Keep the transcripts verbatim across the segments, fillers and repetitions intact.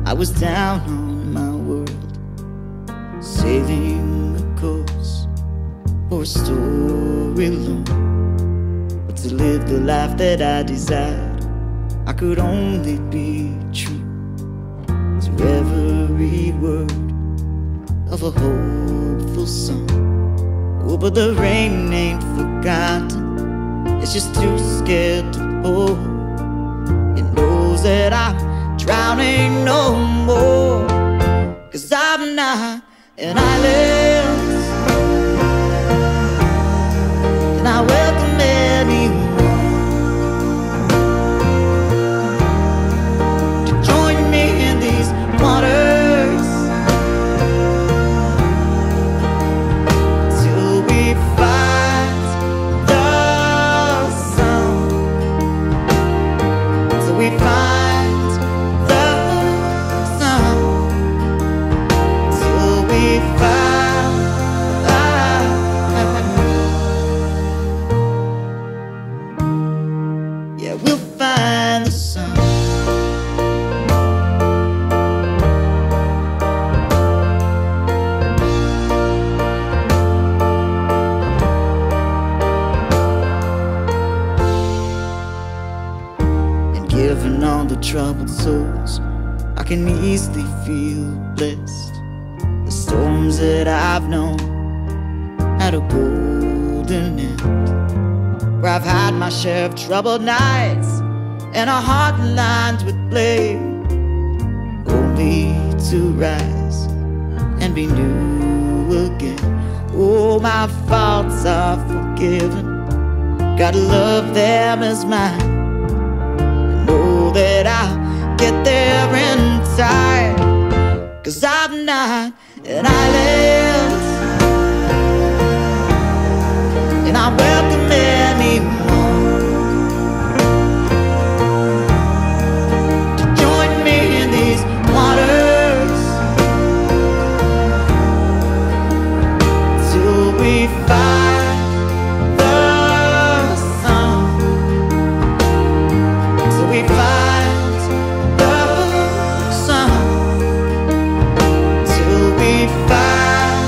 I was down on my world, sailing a course for a story long. But to live the life that I desired, I could only be true to every word of a hopeful song. Oh, but the rain ain't forgotten, it's just too scared to pour. It knows that I'm drowning no more, 'cause I'm not an island, and I welcome anyone to join me in these waters till we find the sun, till we find given all the troubled souls, I can easily feel blessed. The storms that I've known had a golden end, where I've had my share of troubled nights and a heart lined with blame, only to rise and be new again. Oh, my faults are forgiven, gotta love them as mine. Know that I'll get there in time, 'cause I'm not an island, and I welcome anyone to join me in these waters till we find the sun, till we find the sun, till we find,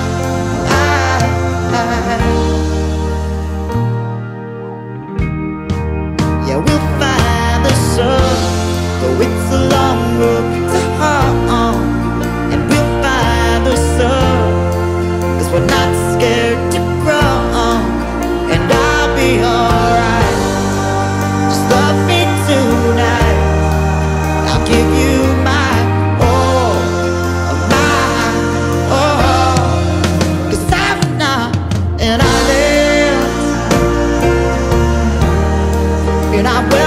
yeah, we'll find the sun, though it's a long road to home, and we'll find the sun, 'cause we're not scared to grow, and I'll be alright. Just love me tonight, I'll give you my all of my all, 'cause I'm not an island, and I will